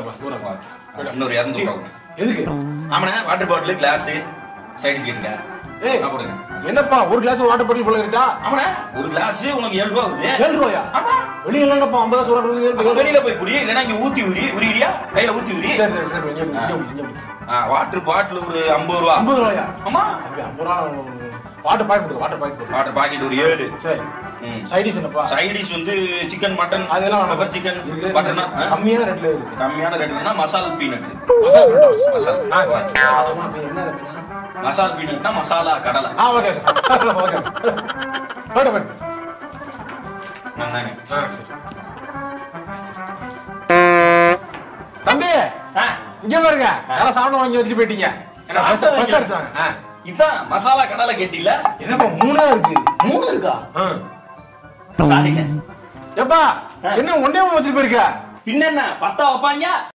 இன்னொரு 200 ரூபா. எதுக்கு? ஆமாண்ணே, வாட்டர் பாட்டில், கிளாஸ், சைடிஸ் கேட்டுங்க. போடுங்க. என்னப்பா ஒரு கிளாஸ் வாட்டர் பாட்டில் போல இருக்கா? ஆமாண்ணே, ஒரு கிளாஸ் உனக்கு 7 ரூபா வருது. 7 ரூபாயா? ஆமா. வெளியில இல்லப்பா 50 காசு வாட்டர் வெளியில போய் குடி, இல்லைன்னா இங்க ஊத்தி உரியா கையில ஊத்தி உரி. சரி சரி. வாட்டர் பாட்டில் ஒரு 50 ரூபா. 50 ரூபாயா? ஆமா. 50 ரூபா. வாட்டர் பாக்கெட் வாட்டர் பாக்கெட் ஒரு 7. சரி. சைடிஸ் என்னப்பா? சைடிஸ் வந்து சிக்கன், மட்டன், அதெல்லாம் பெப்பர் சிக்கன், மட்டன். கம்மியான ரேட்ல இருக்கு. கம்மியான ரேட்லனா மசால் பீனட். மசால் பீனட்னா மசாலா கடலை. Okay okay. Water packet. நானே. சரி. தம்பி இங்க பாருங்க, யாரா சாப்பிட வாங்கி வச்சுட்டு போயிட்டீங்க. பஸ் எடுத்தாங்க. இதான் மசாலா கடலை கேட்டில. என்னப்பா 3 இருக்கு? 3 இருக்கா? சாரிங்க. எப்பா என்ன ஒண்ணே வச்சுட்டு போயிருக்க? பின்ன என்ன 10 வைப்பாங்க?